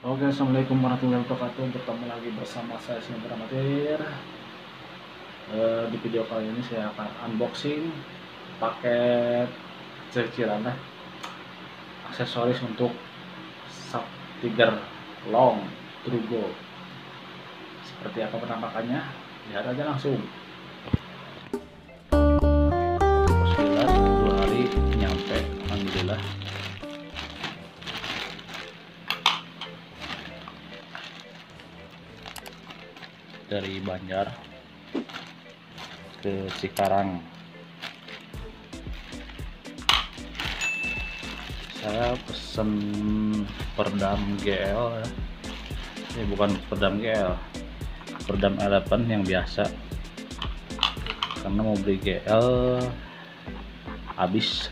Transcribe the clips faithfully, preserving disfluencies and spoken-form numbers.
Oke, assalamualaikum warahmatullahi wabarakatuh. Bertemu lagi bersama saya Sinter Amatir. E, di video kali ini saya akan unboxing paket cicilan lah aksesoris untuk sub tiger long turbo. Seperti apa penampakannya? Lihat aja langsung. Bismillah, dua hari nyampe, alhamdulillah. Dari Banjar ke Cikarang. Saya pesen peredam G L ya. Ini bukan peredam G L, peredam Eleven yang biasa. Karena mau beli G L habis.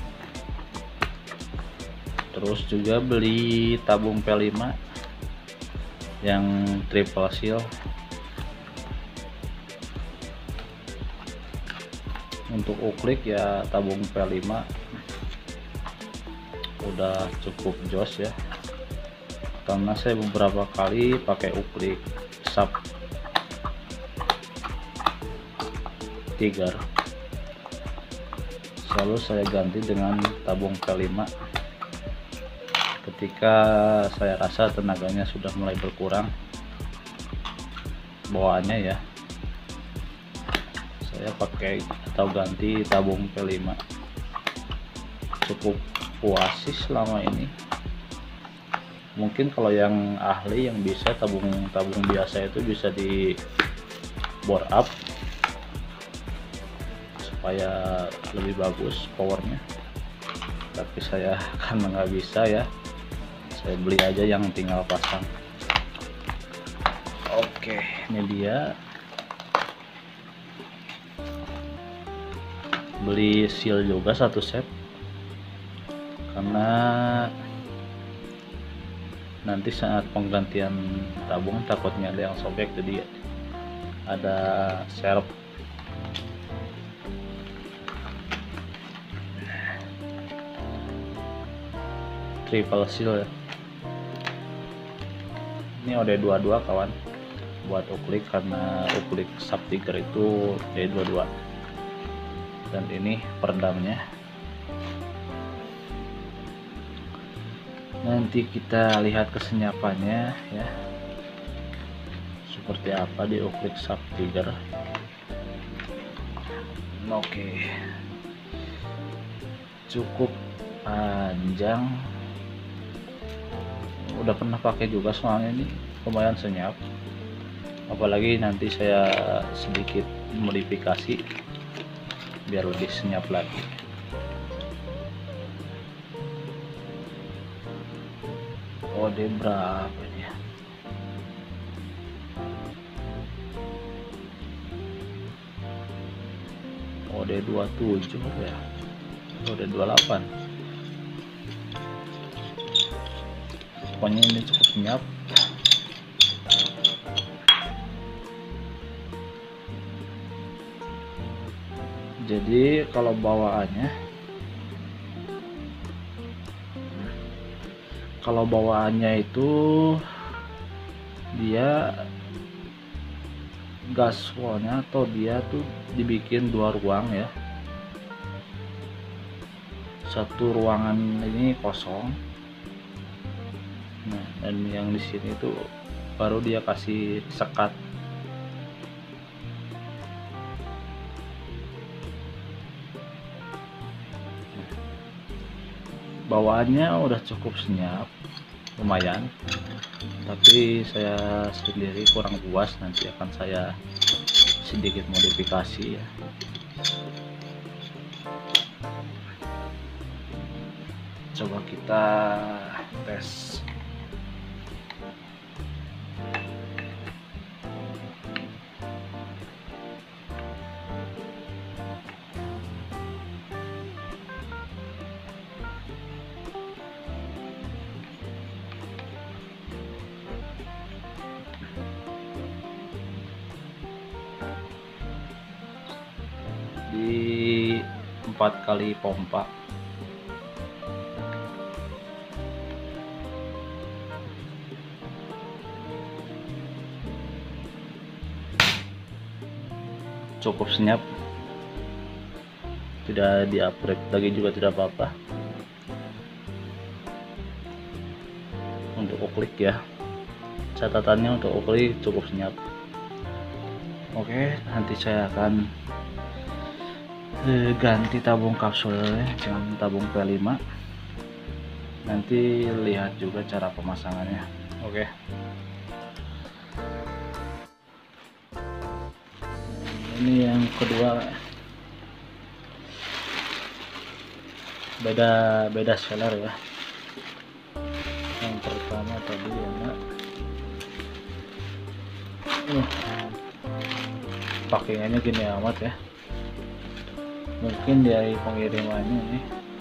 Terus juga beli tabung P lima yang triple seal. Untuk uklik ya tabung P lima udah cukup jos ya, karena saya beberapa kali pakai uklik sub tiger, selalu saya ganti dengan tabung P lima ketika saya rasa tenaganya sudah mulai berkurang bawaannya ya. Saya pakai atau ganti tabung P lima, cukup puas sih selama ini. Mungkin kalau yang ahli yang bisa tabung-tabung biasa itu bisa di bore up supaya lebih bagus powernya, tapi saya karena nggak bisa ya, saya beli aja yang tinggal pasang. Oke, ini dia. Beli seal juga satu set, karena nanti saat penggantian tabung takutnya ada yang sobek, jadi ada serep. Triple seal ya. Ini O D dua puluh dua kawan, buat uklik, karena uklik sub tiger itu O D dua puluh dua. Dan ini peredamnya. Nanti kita lihat kesenyapannya ya, seperti apa di uklik sub tiger. Oke, cukup panjang, udah pernah pakai juga soalnya ini lumayan senyap, apalagi nanti saya sedikit modifikasi biar lebih senyap lagi. Kode berapa dia? Kode dua puluh tujuh ya, kode dua puluh delapan. Pokoknya ini cukup senyap. Jadi kalau bawaannya, kalau bawaannya itu dia gaswallnya atau dia tuh dibikin dua ruang ya. Satu ruangan ini kosong. Nah, dan yang di sini tuh baru dia kasih sekat. Bawaannya udah cukup senyap, lumayan, tapi saya sendiri kurang puas. Nanti akan saya sedikit modifikasi ya. Coba kita tes. Di empat kali pompa. cukup senyap, tidak di upgrade lagi juga tidak apa-apa. Untuk uklik ya, catatannya untuk uklik cukup senyap. Oke, nanti saya akan eh, ganti tabung kapsulnya dengan tabung P lima. Nanti lihat juga cara pemasangannya. Oke. Ini yang kedua, beda beda seller ya. Yang pertama tadi ya, uh, pakaiannya gini amat ya. Mungkin dari pengirimannya nih,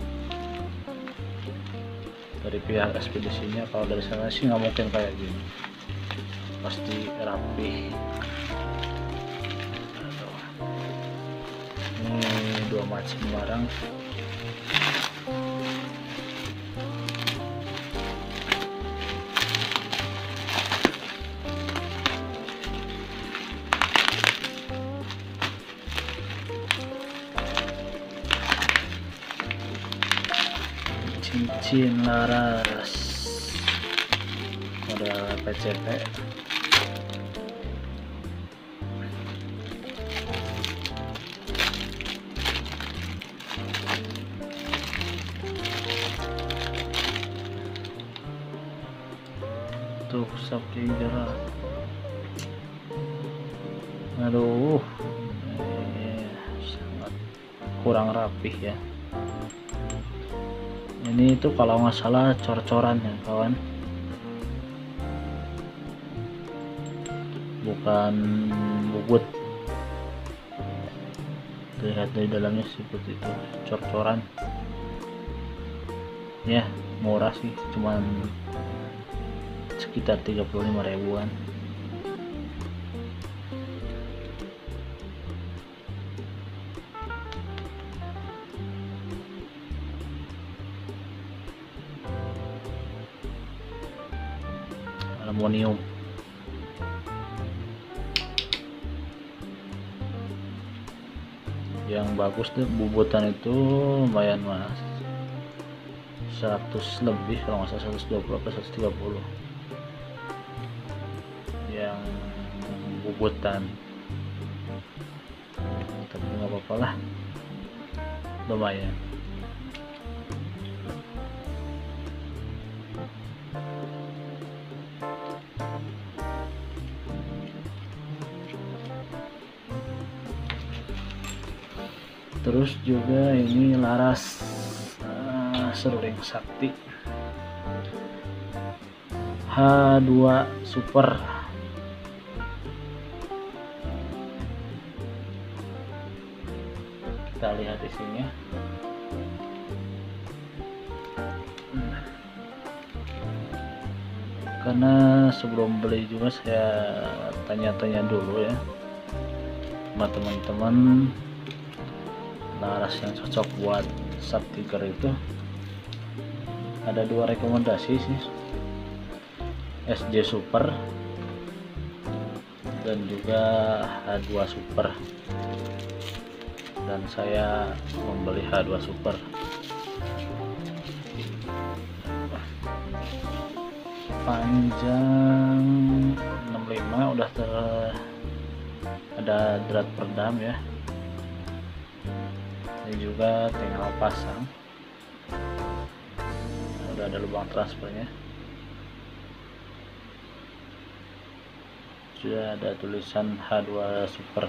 dari pihak ekspedisinya. Kalau dari sana sih nggak mungkin kayak gini, pasti rapi. Ini dua macam barang. Cincin laras model P C P. Tuh saking jerat. Aduh, eh, sangat kurang rapih ya. Ini itu kalau nggak salah cor-coran ya kawan, bukan bubut. Lihat dari dalamnya seperti itu, cor-coran ya. Murah sih, cuman sekitar tiga puluh lima ribuan. Aluminium. Yang bagus deh bubutan itu lumayan mas, seratus lebih kalau nggak salah, seratus dua puluh atau seratus tiga puluh yang bubutan. Tapi nggak apa-apa lah, lumayan. Terus juga ini laras uh, seruling sakti H dua Super. Kita lihat isinya. Karena sebelum beli juga saya tanya-tanya dulu ya sama teman-teman, laras yang cocok buat subtiker itu ada dua rekomendasi sih, S J Super dan juga H dua Super, dan saya membeli H dua Super. Panjang enam puluh lima, udah ter ada drat peredam ya. Ini juga tinggal pasang, udah ada lubang transfernya, sudah ada tulisan H dua Super.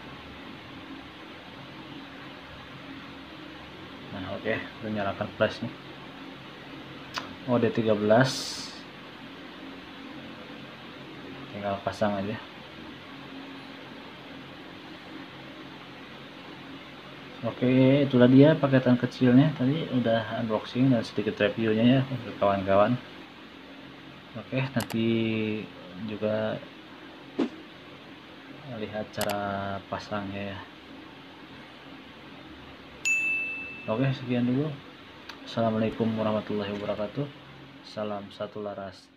Nah oke, okay. Udah nyalakan flash nih. Oh D tiga belas, tinggal pasang aja. Oke, itulah dia paketan kecilnya. Tadi udah unboxing dan sedikit reviewnya ya untuk kawan-kawan. Oke, nanti juga lihat cara pasangnya ya. Oke, sekian dulu. Assalamualaikum warahmatullahi wabarakatuh. Salam satu laras.